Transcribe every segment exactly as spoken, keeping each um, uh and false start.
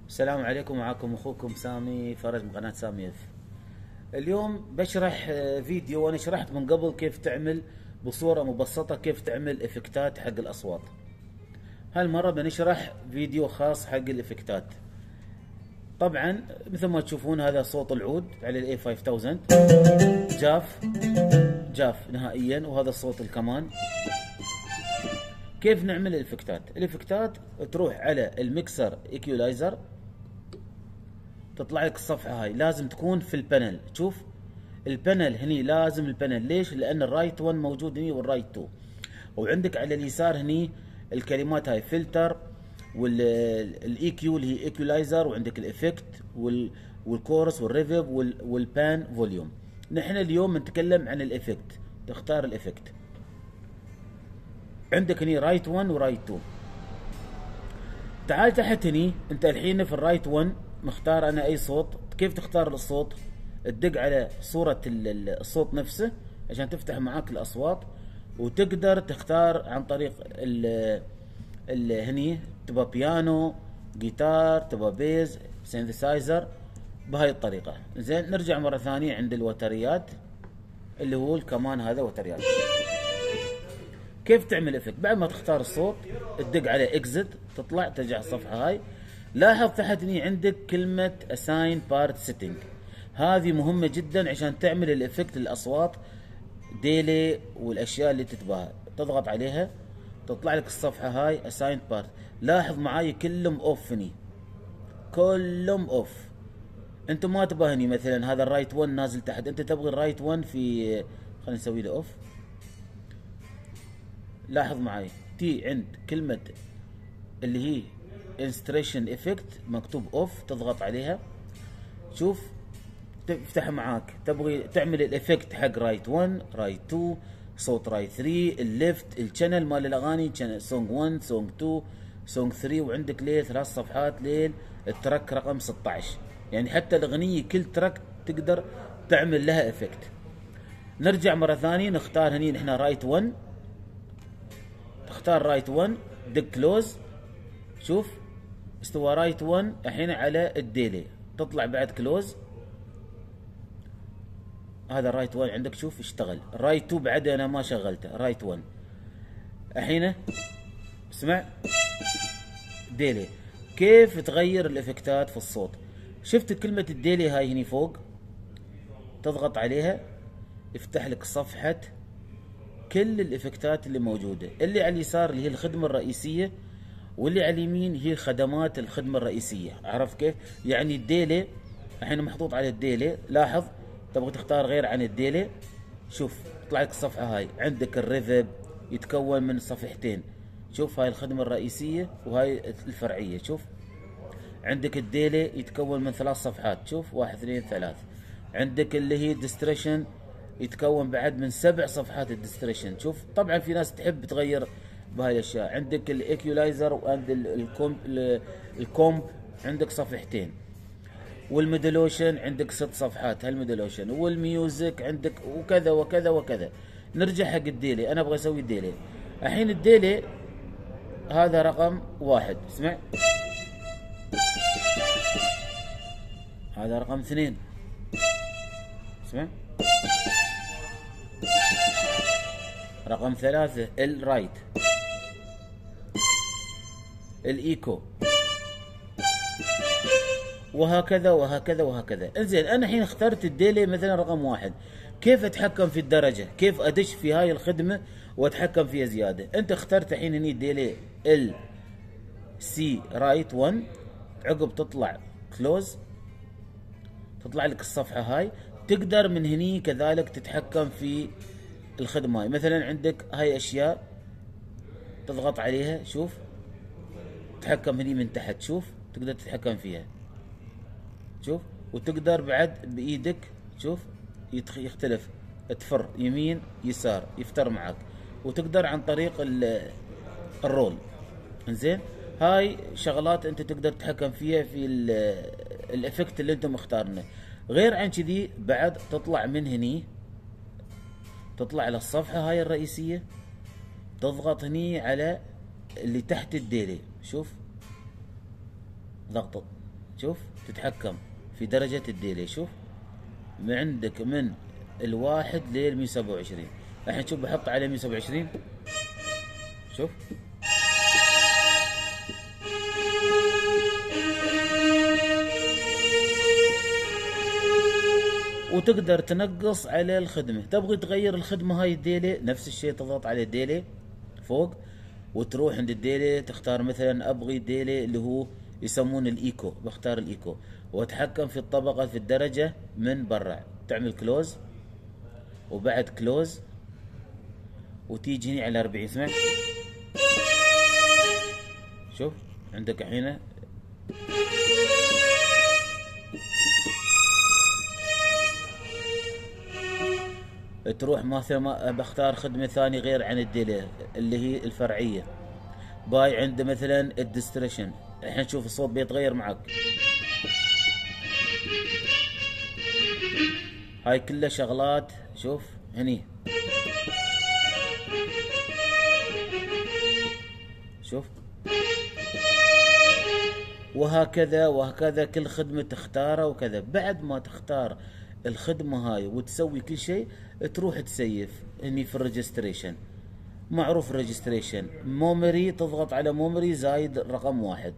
السلام عليكم، معكم اخوكم سامي فرج من قناة سامي اف. اليوم بشرح آه، فيديو، وانا شرحت من قبل كيف تعمل بصورة مبسطة كيف تعمل افكتات حق الاصوات. هالمرة بنشرح فيديو خاص حق الافكتات. طبعا مثل ما تشوفون هذا صوت العود على الاي خمسة آلاف، جاف جاف نهائيا، وهذا الصوت الكمان. كيف نعمل الافكتات؟ الافكتات تروح على الميكسر ايكولايزر، تطلع لك الصفحة هاي، لازم تكون في البانل. شوف البانل هني، لازم البانل. ليش؟ لأن الرايت واحد موجود هني والرايت اثنين، وعندك على اليسار هني الكلمات هاي فلتر والاي كيو اللي هي ايكولايزر، وعندك الافكت والكورس والريفيب والبان فوليوم. نحن اليوم نتكلم عن الافكت. تختار الافكت، عندك هني رايت واحد ورايت اثنين. تعال تحت هني، انت الحين في الرايت واحد مختار انا اي صوت. كيف تختار الصوت؟ تدق على صورة الصوت نفسه عشان تفتح معاك الاصوات، وتقدر تختار عن طريق ال ال هني، تبغى بيانو، جيتار، تبغى بيز، سينثسايزر، بهاي الطريقة. زين، نرجع مرة ثانية عند الوتريات اللي هو الكمان، هذا وتريات. كيف تعمل افكت؟ بعد ما تختار الصوت تدق على اكزت، تطلع ترجع الصفحه هاي. لاحظ تحت هني عندك كلمه اساين بارت سيتنج، هذه مهمه جدا عشان تعمل الافكت للاصوات ديلي والاشياء اللي تتباها. تضغط عليها تطلع لك الصفحه هاي اساين بارت. لاحظ معاي كلهم اوف هني، كلهم اوف. انت ما تبغى هني مثلا هذا الرايت واحد نازل تحت، انت تبغى الرايت واحد في، خلينا نسوي له اوف. لاحظ معي تي عند كلمة اللي هي انستريشن افكت مكتوب اوف، تضغط عليها. شوف تفتح معاك. تبغي تعمل الافكت حق رايت واحد، رايت اثنين، صوت رايت ثلاثة، الليفت، الشانل مال الاغاني، سونج واحد، سونج اثنين، سونج ثلاثة، وعندك ليل ثلاث صفحات ليل الترك رقم ستة عشر. يعني حتى الاغنية كل ترك تقدر تعمل لها افكت. نرجع مرة ثانية نختار هني نحن رايت واحد، تختار رايت واحد، دق كلوز. شوف استوى رايت واحد الحين على الديلي، تطلع بعد كلوز. هذا الرايت واحد عندك، شوف اشتغل. رايت اثنين بعد انا ما شغلته، رايت واحد الحين اسمع ديلي. كيف تغير الافكتات في الصوت؟ شفت كلمة الديلي هاي هني فوق، تضغط عليها يفتح لك صفحة كل الافكتات اللي موجودة. اللي على اليسار اللي هي الخدمة الرئيسية، واللي على اليمين هي خدمات الخدمة الرئيسية. عرفت كيف؟ يعني الديلي الحين محطوط على الديلي. لاحظ تبغى تختار غير عن الديلي، شوف تطلع لك الصفحة هاي. عندك الريفب يتكون من صفحتين، شوف هاي الخدمة الرئيسية وهاي الفرعية. شوف عندك الديلي يتكون من ثلاث صفحات، شوف واحد اثنين ثلاث. عندك اللي هي ديستريشن يتكون بعد من سبع صفحات الديستريشن. شوف طبعا في ناس تحب تغير بهاي الاشياء. عندك الايكولايزر وعند الكومب الكومب عندك صفحتين، والميدلوشن عندك ست صفحات هالميدلوشن، والميوزك عندك، وكذا وكذا وكذا. نرجع حق الديلي، انا ابغى اسوي الديلي. الحين الديلي هذا رقم واحد، اسمع هذا رقم اثنين، اسمع رقم ثلاثة الرايت، الايكو، وهكذا وهكذا وهكذا. انزين انا الحين اخترت الديلي مثلا رقم واحد. كيف اتحكم في الدرجة؟ كيف ادش في هاي الخدمة واتحكم فيها زيادة؟ انت اخترت الحين هني ديلي ال سي رايت واحد، عقب تطلع كلوز، تطلع لك الصفحة هاي. تقدر من هني كذلك تتحكم في الخدمة هاي. مثلا عندك هاي اشياء تضغط عليها، شوف تتحكم هني من تحت، شوف تقدر تتحكم فيها. شوف وتقدر بعد بايدك، شوف يختلف، تفر يمين يسار يفتر معك، وتقدر عن طريق الرول. انزين هاي شغلات انت تقدر تتحكم فيها في الافكت اللي انت مختارنه. غير عن كذي بعد تطلع من هني، تطلع على الصفحة هاي الرئيسية، تضغط هني على اللي تحت الديلي. شوف ضغط شوف تتحكم في درجة الديلي. شوف من عندك من الواحد لل مية وسبعة وعشرين. الحين شوف بحط عليه مية وسبعة وعشرين. شوف وتقدر تنقص على الخدمة. تبغي تغير الخدمة هاي الديلي نفس الشيء، تضغط على ديلي فوق وتروح عند الديلي تختار مثلا ابغي ديلي اللي هو يسمونه الايكو، بختار الايكو واتحكم في الطبقة في الدرجة من برا. تعمل كلوز وبعد كلوز وتيجي هنا على أربعين. سمعت؟ شوف عندك الحين تروح مثلا ما بختار خدمة ثانية غير عن الديلي اللي هي الفرعية. باي عنده مثلا الديستريشن. الحين شوف الصوت بيتغير معك. هاي كلها شغلات. شوف هني شوف وهكذا وهكذا كل خدمة تختارها وكذا. بعد ما تختار الخدمة هاي وتسوي كل شيء تروح تسيف هني في الريجستريشن. معروف الريجستريشن مومري، تضغط على مومري زايد رقم واحد.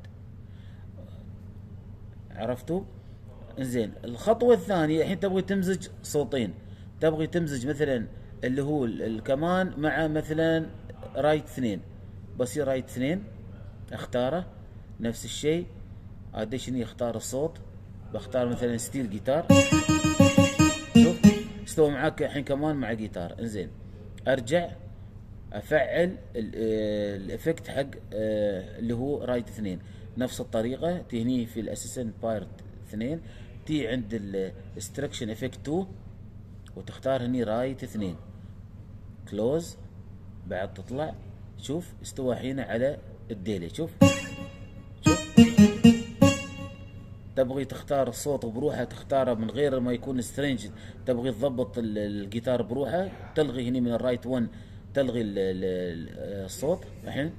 عرفتوا؟ زين الخطوة الثانية الحين تبغي تمزج صوتين. تبغي تمزج مثلا اللي هو الكمان مع مثلا رايت اثنين. بصير رايت اثنين اختاره نفس الشيء. اديشني اختار الصوت، بختار مثلا ستيل جيتار. شوف استوى معاك الحين كمان مع جيتار. انزين ارجع افعل الافكت حق اللي هو رايت اثنين نفس الطريقة. تهني في الاسيسنت بارت اثنين، تي عند الاستركشن افكت اثنين وتختار هني رايت اثنين كلوز. بعد تطلع شوف استوى الحين على الديلي. شوف شوف تبغي تختار الصوت بروحه تختاره من غير ما يكون سترينج. تبغي تضبط الجيتار بروحه تلغي هني من الرايت واحد، تلغي ال ال الصوت الحين.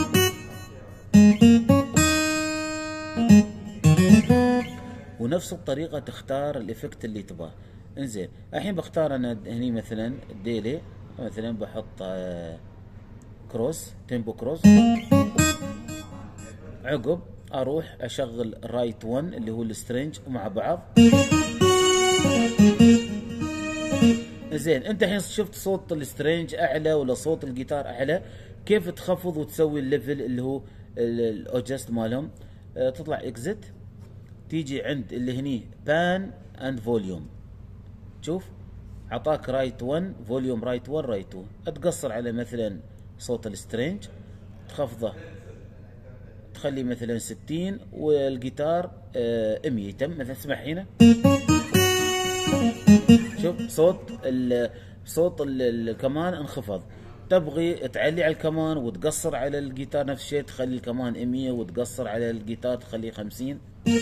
ونفس الطريقة تختار الافكت اللي تبغاه. انزين الحين بختار انا هني مثلا الديلي، مثلا بحط كروس تيمبو كروس. عقب اروح اشغل رايت واحد اللي هو السترينج مع بعض. زين انت الحين شفت صوت السترينج اعلى ولا صوت الجيتار اعلى. كيف تخفض وتسوي الليفل اللي هو الاوجست مالهم. اه تطلع اكزت، تيجي عند اللي هني بان اند فوليوم. شوف عطاك رايت واحد فوليوم رايت واحد رايت اثنين. تقصر على مثلا صوت السترينج تخفضه تخلي مثلا ستين والجيتار اه مية. تم مثلا اسمع هنا. شوف صوت ال صوت ال الكمان انخفض. تبغي تعلي على الكمان وتقصر على الجيتار نفس الشيء، تخلي الكمان مية وتقصر على الجيتار تخليه خمسين.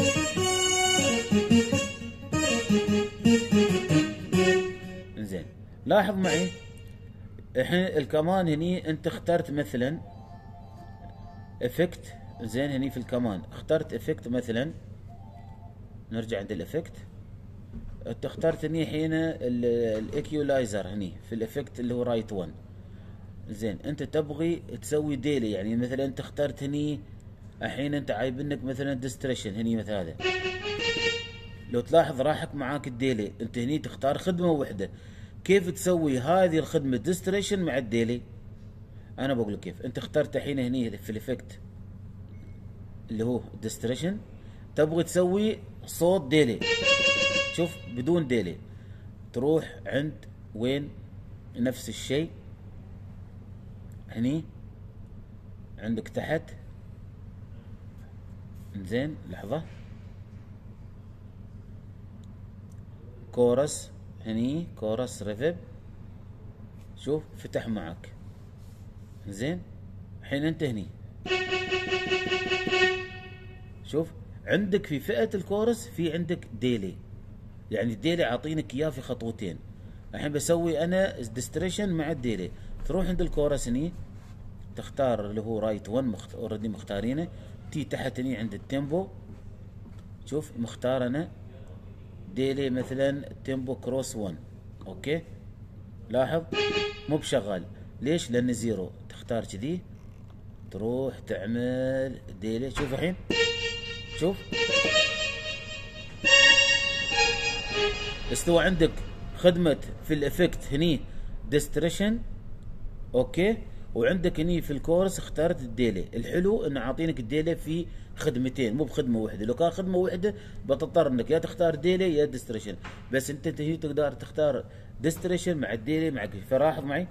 زين لاحظ معي الحين الكمان هني انت اخترت مثلا افكت. زين هني في الكمان اخترت افكت مثلا. نرجع عند الافكت. انت اخترت هني حين الايكيولايزر هني في الافكت اللي هو رايت واحد. زين انت تبغي تسوي ديلي، يعني مثلا انت اخترت هني الحين انت عايبنك مثلا ديستريشن هني مثل هذا. لو تلاحظ راحك معاك الديلي. انت هني تختار خدمة واحدة. كيف تسوي هذه الخدمة ديستريشن مع الديلي؟ انا بقول لك كيف. انت اخترت الحين هني في الافكت اللي هو ديستريشن، تبغي تسوي صوت ديلي. شوف بدون ديلي تروح عند وين نفس الشيء هني عندك تحت. زين لحظة كورس هني كورس ريفب. شوف فتح معك. زين الحين انت هني شوف عندك في فئة الكورس في عندك ديلي، يعني الديلي عاطينك اياه في خطوتين. الحين بسوي انا ديستريشن مع الديلي. تروح عند الكورس هني تختار اللي هو رايت واحد اوريدي مختارينه. تي تحت هني عند التيمبو. شوف مختار انا ديلي مثلا تيمبو كروس واحد. اوكي لاحظ مو بشغال. ليش؟ لان زيرو. تختار كذي تروح تعمل ديلي. شوف الحين شوف استوى عندك خدمة في الافكت هني ديستريشن. اوكي وعندك هني في الكورس اخترت الديلي. الحلو انه عاطينك الديلي في خدمتين مو بخدمه واحده. لو كان خدمه واحده بتضطر انك يا تختار ديلي يا ديستريشن، بس انت هي تقدر تختار ديستريشن مع الديلي معك. فلاحظ معي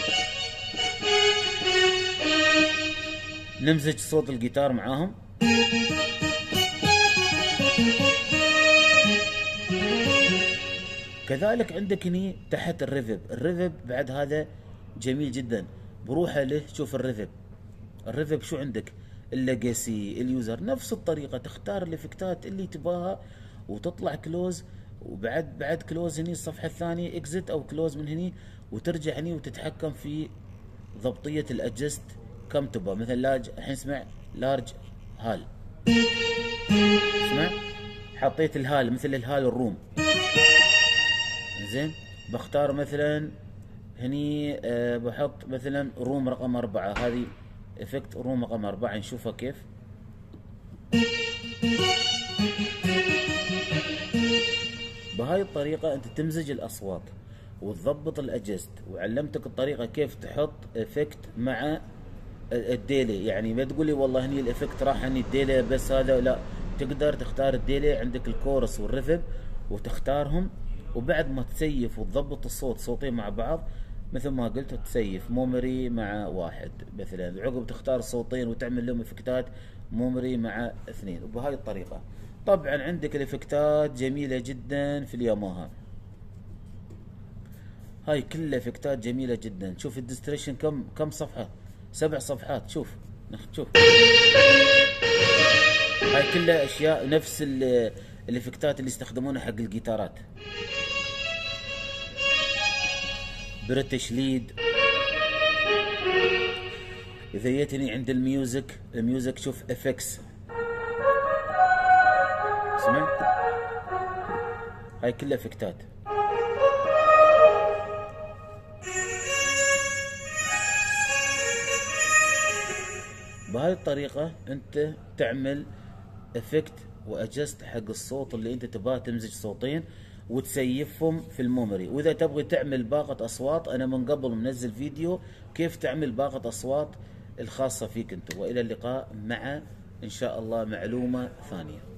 نمزج صوت الجيتار معاهم. كذلك عندك هني تحت الريفب. الريفب بعد هذا جميل جدا بروحه له. شوف الريفب. الريفب شو عندك؟ الليجاسي اليوزر نفس الطريقة تختار الافكتات اللي تباها وتطلع كلوز، وبعد بعد كلوز هني الصفحة الثانية اكزت او كلوز من هني، وترجع هني وتتحكم في ضبطية الادجست كم تبغى. مثلا لاج الحين اسمع لارج هال. اسمع حطيت الهال مثل الهال الروم. زين بختار مثلا هني أه بحط مثلا روم رقم أربعة. هذه افكت روم رقم أربعة نشوفها كيف. بهاي الطريقة انت تمزج الاصوات وتضبط الاجست، وعلمتك الطريقة كيف تحط افكت مع الديلي. يعني ما تقولي والله هني الافكت راح هني الديلي بس هذا، لا تقدر تختار الديلي. عندك الكورس والريفب وتختارهم، وبعد ما تسيف وتضبط الصوت صوتين مع بعض مثل ما قلت تسيف مومري مع واحد مثلا، عقب تختار صوتين وتعمل لهم افكتات مومري مع اثنين. وبهاي الطريقة طبعا عندك الافكتات جميلة جدا في الياماها. هاي كلها افكتات جميلة جدا. شوف الديستريشن كم كم صفحة؟ سبع صفحات. شوف شوف هاي كلها اشياء نفس الافكتات اللي يستخدمونها حق الجيتارات. بريتش ليد. اذا جيتني عند الميوزك، الميوزك شوف افكس. اسمع هاي كلها افكتات. بهاي الطريقة انت تعمل افكت واجست حق الصوت اللي انت تبغاه، تمزج صوتين وتسيفهم في الميموري. واذا تبغي تعمل باقة اصوات انا من قبل منزل فيديو كيف تعمل باقة اصوات الخاصة فيك انت. والى اللقاء مع ان شاء الله معلومة ثانية.